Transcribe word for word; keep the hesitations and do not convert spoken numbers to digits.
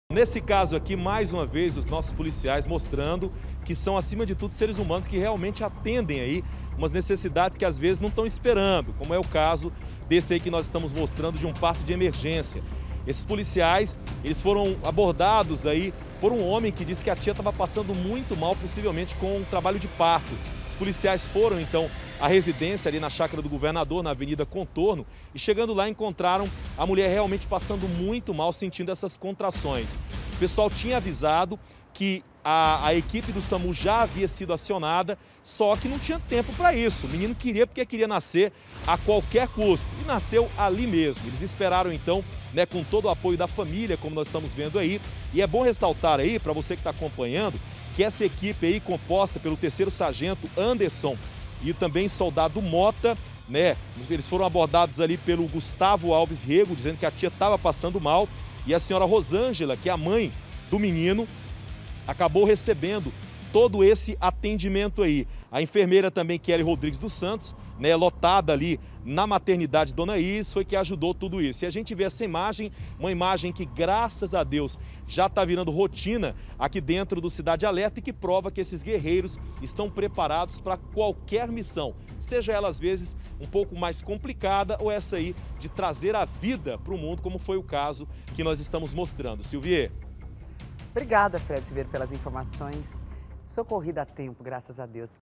Nesse caso aqui, mais uma vez, os nossos policiais mostrando que são, acima de tudo, seres humanos que realmente atendem aí umas necessidades que às vezes não estão esperando, como é o caso desse aí que nós estamos mostrando de um parto de emergência. Esses policiais, eles foram abordados aí por um homem que disse que a tia estava passando muito mal, possivelmente com um trabalho de parto. Os policiais foram então à residência ali na Chácara do Governador, na Avenida Contorno, e chegando lá encontraram a mulher realmente passando muito mal, sentindo essas contrações. O pessoal tinha avisado que a, a equipe do SAMU já havia sido acionada, só que não tinha tempo para isso. O menino queria porque queria nascer a qualquer custo e nasceu ali mesmo. Eles esperaram então, né, com todo o apoio da família, como nós estamos vendo aí. E é bom ressaltar aí, para você que está acompanhando, que essa equipe aí composta pelo terceiro sargento Anderson e também soldado Mota, né, eles foram abordados ali pelo Gustavo Alves Rego, dizendo que a tia estava passando mal, e a senhora Rosângela, que é a mãe do menino, acabou recebendo todo esse atendimento aí. A enfermeira também, Kelly Rodrigues dos Santos, né, lotada ali na maternidade Dona Is, foi que ajudou tudo isso. E a gente vê essa imagem, uma imagem que, graças a Deus, já está virando rotina aqui dentro do Cidade Alerta e que prova que esses guerreiros estão preparados para qualquer missão, seja ela às vezes um pouco mais complicada ou essa aí de trazer a vida para o mundo, como foi o caso que nós estamos mostrando. Silvier. Obrigada, Fred Silveira, pelas informações. Socorrida a tempo, graças a Deus.